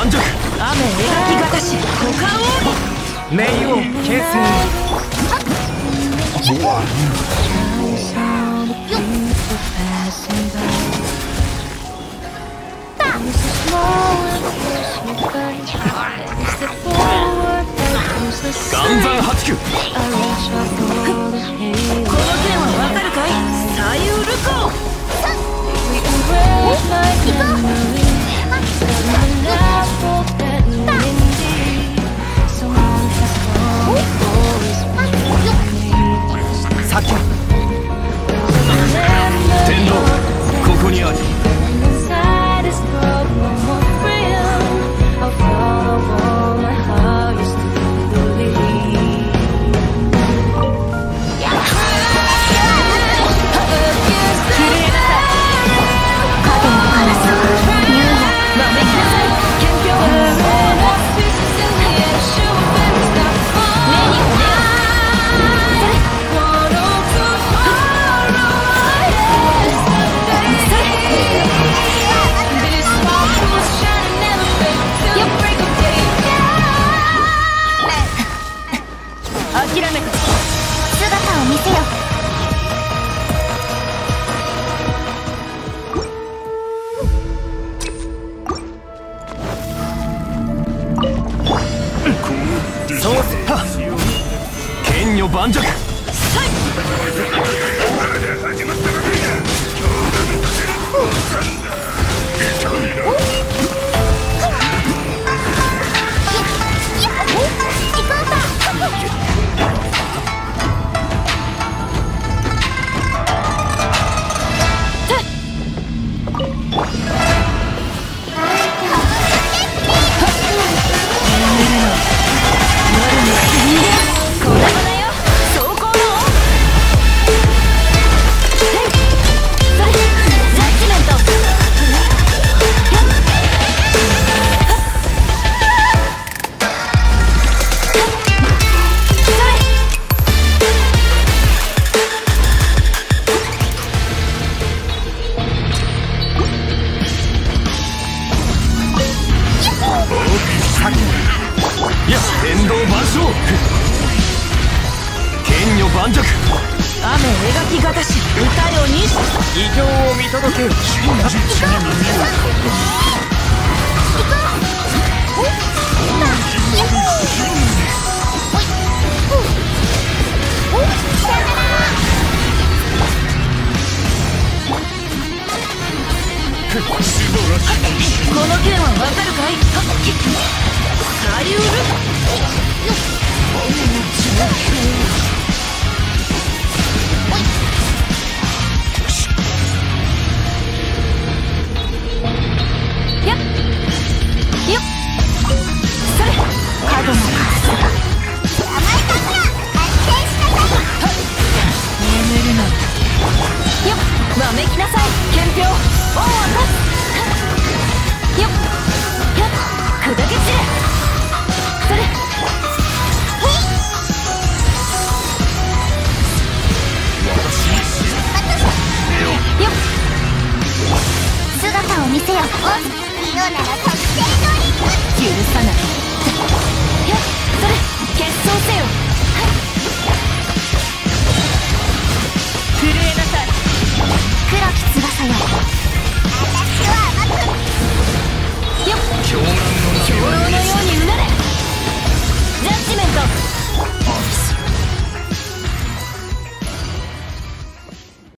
盤石。 雨描きがたし股間を名王形成。岩山八九。 この剣はわかるかい？左右ルコ。 さき天道ここにあり。剣女盤石。天道万象。剣女盤石。 雨描きがたし歌よに異形を見届けよ。真実に耳をこの剣はわかるかい？左右ルやっよっそれ角のカスが眠るなよっわめきなさい剣氷王を出すよっよっ砕け散れそれよっ姿を見せよ。色なら特製のリップ許さない。